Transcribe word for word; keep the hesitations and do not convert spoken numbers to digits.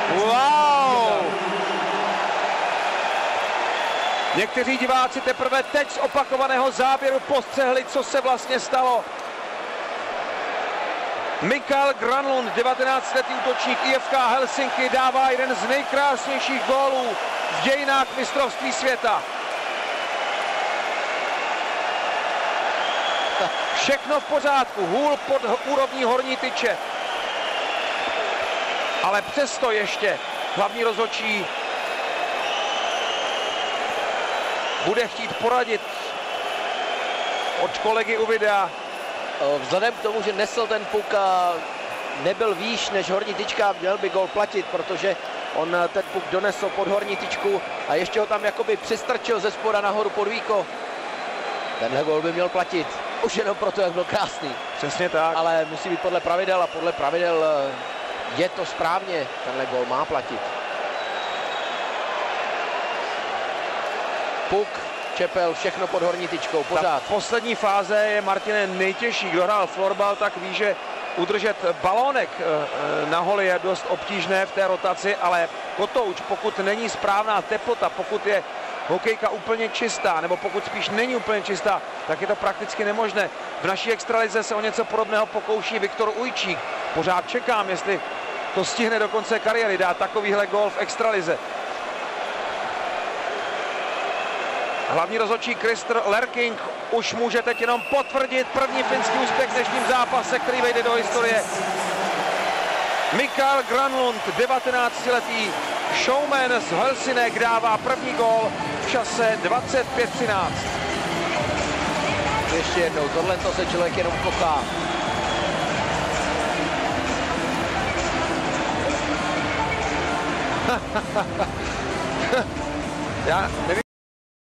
Wow! Někteří diváci teprve teď z opakovaného záběru postřehli, co se vlastně stalo. Mikael Granlund, devatenáctiletý útočník I F K Helsinki, dává jeden z nejkrásnějších gólů v dějinách mistrovství světa. Všechno v pořádku, hůl pod úrovní horní tyče. Ale přesto ještě hlavní rozhodčí bude chtít poradit od kolegy u videa. Vzhledem k tomu, že nesl ten puk a nebyl výš než horní tyčka, měl by gol platit, protože on ten puk donesl pod horní tyčku a ještě ho tam jakoby přistrčil ze spoda nahoru pod víko. Tenhle gol by měl platit, už jenom proto, jak byl krásný. Přesně tak. Ale musí být podle pravidel a podle pravidel je to správně, tenhle gol má platit. Puk, čepel, všechno pod horní tyčkou, pořád. Ta poslední fáze je, Martine, nejtěžší. Kdo hrál florbal, tak ví, že udržet balónek na holi je dost obtížné v té rotaci, ale kotouč, pokud není správná teplota, pokud je hokejka úplně čistá, nebo pokud spíš není úplně čistá, tak je to prakticky nemožné. V naší extralize se o něco podobného pokouší Viktor Ujčík. Pořád čekám, jestli to stihne do konce kariéry, dát takovýhle gól v extralize. Hlavní rozhodčí Krister Lerking už může teď jenom potvrdit první finský úspěch v dnešním zápase, který vejde do historie. Mikael Granlund, devatenáctiletý showman z Helsinek, dává první gól v čase dvacet pět třináct. Ještě jednou, tohle to se člověk jenom kochá. Já nevím.